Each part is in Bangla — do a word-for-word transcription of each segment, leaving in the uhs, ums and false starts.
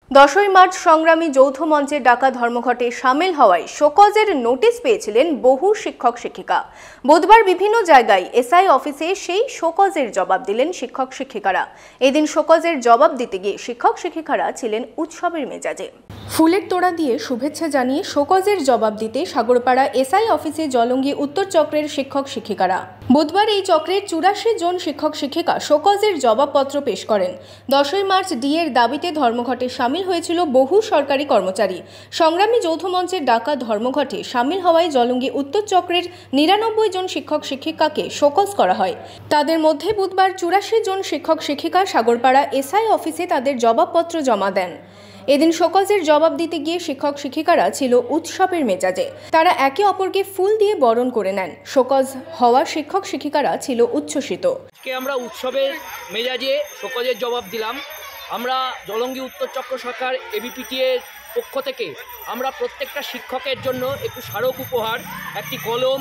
দশই মার্চ সংগ্রামী যৌথ মঞ্চের ডাকা ধর্মঘটে সামিল হওয়ায় শোকজের নোটিশ পেয়েছিলেন বহু শিক্ষক শিক্ষিকা। বুধবার বিভিন্ন জায়গায় এসআই অফিসে সেই শোকজের জবাব দিলেন শিক্ষক শিক্ষিকারা। এদিন শোকজের জবাব দিতে গিয়ে শিক্ষক শিক্ষিকারা ছিলেন উৎসবের মেজাজে। ফুলের তোড়া দিয়ে শুভেচ্ছা জানিয়ে শোকজের জবাব দিতে সাগরপাড়া এসআই অফিসে জলঙ্গি উত্তর চক্রের শিক্ষক শিক্ষিকারা। বুধবার এই চক্রের চুরাশি জন শিক্ষক শিক্ষিকা শোকজের জবাবপত্র পেশ করেন। দশই মার্চ ডিএর দাবিতে ধর্মঘটে সামিল হয়েছিল বহু সরকারি কর্মচারী। সংগ্রামী যৌথ মঞ্চের ডাকা ধর্মঘটে সামিল হওয়ায় জলঙ্গি উত্তর চক্রের নিরানব্বই জন শিক্ষক শিক্ষিকাকে শোকজ করা হয়। তাদের মধ্যে বুধবার চুরাশি জন শিক্ষক শিক্ষিকা সাগরপাড়া এসআই অফিসে তাদের জবাবপত্র জমা দেন। এদিন শোকজের জবাব দিতে গিয়ে শিক্ষক শিক্ষিকারা ছিল উৎসবের মেজাজে। তারা একে অপরকে ফুল দিয়ে বরণ করে নেন। শোকজ হওয়া শিক্ষক শিক্ষিকারা ছিল উচ্ছ্বসিত। আজকে আমরা উৎসবের মেজাজে শোকজের জবাব দিলাম। আমরা জলঙ্গি উত্তর চক্র সরকার এবিপিটি এর পক্ষ থেকে আমরা প্রত্যেকটা শিক্ষকের জন্য একটু স্মারক উপহার, একটি কলম,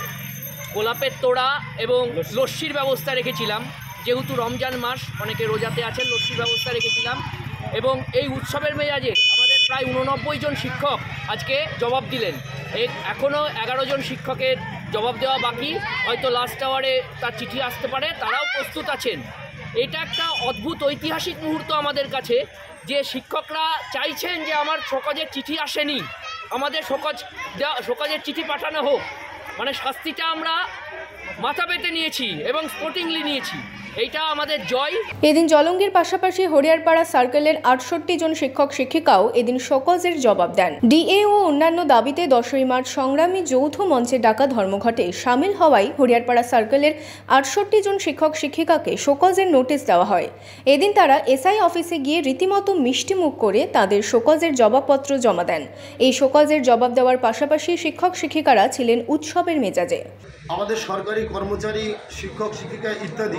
গোলাপের তোড়া এবং লস্যির ব্যবস্থা রেখেছিলাম। যেহেতু রমজান মাস, অনেকে রোজাতে আছেন, লস্যির ব্যবস্থা রেখেছিলাম। এবং এই উৎসবের মেজাজে আমাদের প্রায় উননব্বই জন শিক্ষক আজকে জবাব দিলেন। এখনও এগারো জন শিক্ষকের জবাব দেওয়া বাকি, হয়তো লাস্ট আওয়ারে তার চিঠি আসতে পারে, তারাও প্রস্তুত আছেন। এটা একটা অদ্ভুত ঐতিহাসিক মুহূর্ত আমাদের কাছে, যে শিক্ষকরা চাইছেন যে আমার শোকজের চিঠি আসেনি, আমাদের শোকজ শোকজের চিঠি পাঠানো হোক। মানে শাস্তিটা আমরা মাথা পেতে নিয়েছি এবং স্পোর্টিংলি নিয়েছি, এইটা আমাদের জয়। এদিন জলঙ্গির পাশাপাশি হরিয়ারপাড়া সার্কেলের আটষট্টি জন শিক্ষক শিক্ষিকাও এদিন শোকজের জবাব দেন। ডিএ ও অন্যান্য দাবিতে দশই মার্চ সংগ্রামী যৌথ মঞ্চে ডাকা ধর্মঘটে সামিল হওয়ায় হরিয়ারপাড়া সার্কেলের আটষট্টি জন শিক্ষক শিক্ষিকাকে শোকজের নোটিশ দেওয়া হয়। এদিন তারা এসআই অফিসে গিয়ে রীতিমতো মিষ্টিমুখ করে তাদের শোকজের জবাবপত্র জমা দেন। এই শোকজের জবাব দেওয়ার পাশাপাশি শিক্ষক শিক্ষিকারা ছিলেন উৎসবের মেজাজে। আমাদের সরকারি কর্মচারী, শিক্ষক শিক্ষিকা ইত্যাদি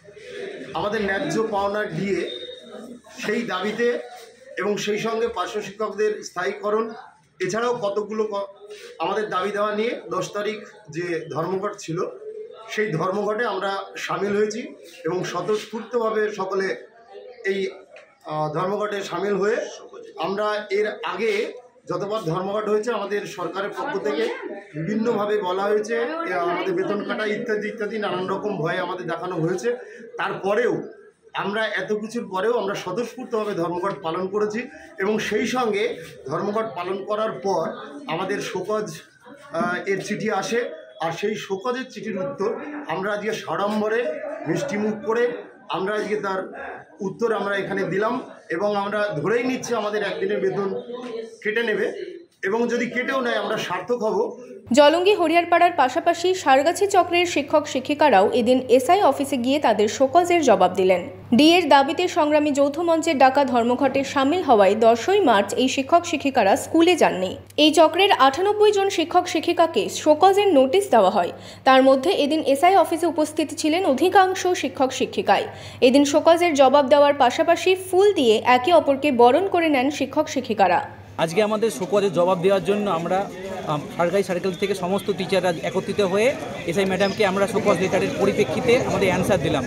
আমাদের ন্যায্য পাওনার ডিএ, সেই দাবিতে এবং সেই সঙ্গে পার্শ্ব শিক্ষকদের স্থায়ীকরণ, এছাড়াও কতগুলো আমাদের দাবি দেওয়া নিয়ে দশ তারিখ যে ধর্মঘট ছিল, সেই ধর্মঘটে আমরা সামিল হয়েছি এবং স্বতঃস্ফূর্তভাবে সকলে এই ধর্মঘটে সামিল হয়ে আমরা এর আগে যতবার ধর্মঘট হয়েছে আমাদের সরকারের পক্ষ থেকে বিভিন্নভাবে বলা হয়েছে, আমাদের বেতন কাটা ইত্যাদি ইত্যাদি নানান রকম ভয়ে আমাদের দেখানো হয়েছে। তারপরেও আমরা এত কিছুর পরেও আমরা স্বতঃস্ফূর্তভাবে ধর্মঘট পালন করেছি এবং সেই সঙ্গে ধর্মঘট পালন করার পর আমাদের শোকজ এর চিঠি আসে। আর সেই শোকজের চিঠির উত্তর আমরা আজকে সাড়ম্বরে মিষ্টিমুখ করে আমরা আজকে তার উত্তর আমরা এখানে দিলাম এবং আমরা ধরেই নিচ্ছি আমাদের একদিনের বেতন কেটে নেবে এবং যদি কেটেও নেয় আমরা সার্থক হব। জলঙ্গি হরিয়ারপাড়ার পাশাপাশি সারগাছি চক্রের শিক্ষক শিক্ষিকারাও এদিন এসআই অফিসে গিয়ে তাদের শোকজের জবাব দিলেন। ডিএর দাবিতে সংগ্রামী যৌথ মঞ্চের ডাকা ধর্মঘটে সামিল হওয়ায় দশই মার্চ এই শিক্ষক শিক্ষিকারা স্কুলে যাননি। এই চক্রের আটানব্বই জন শিক্ষক শিক্ষিকাকে শোকজের নোটিশ দেওয়া হয়। তার মধ্যে এদিন এসআই অফিসে উপস্থিত ছিলেন অধিকাংশ শিক্ষক শিক্ষিকাই। এদিন শোকজের জবাব দেওয়ার পাশাপাশি ফুল দিয়ে একে অপরকে বরণ করে নেন শিক্ষক শিক্ষিকারা। আজকে আমাদের শোকজের জবাব দেওয়ার জন্য আমরা সরকারি সার্কেল থেকে সমস্ত টিচাররা একত্রিত হয়ে এসআই ম্যাডামকে আমরা শোকজ লেটারের পরিপ্রেক্ষিতে আমাদের অ্যান্সার দিলাম।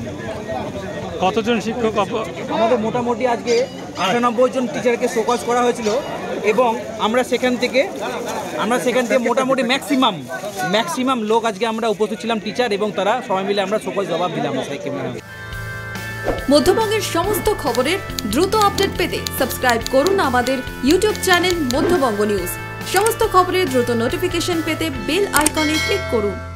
কতজন শিক্ষক? আমাদের মোটামুটি আজকে আটানব্বই জন টিচারকে শোকজ করা হয়েছিল এবং আমরা সেখান থেকে আমরা সেখান থেকে মোটামুটি ম্যাক্সিমাম ম্যাক্সিমাম লোক আজকে আমরা উপস্থিত ছিলাম টিচার, এবং তারা সবাই মিলে আমরা শোকজ জবাব দিলাম এসআইকে ম্যাডাম। মধ্যবঙ্গের সমস্ত খবরের দ্রুত আপডেট পেতে সাবস্ক্রাইব করুন আমাদের ইউটিউব চ্যানেল মধ্যবঙ্গ নিউজ। সমস্ত খবরের দ্রুত নোটিফিকেশন পেতে বেল আইকনে ক্লিক করুন।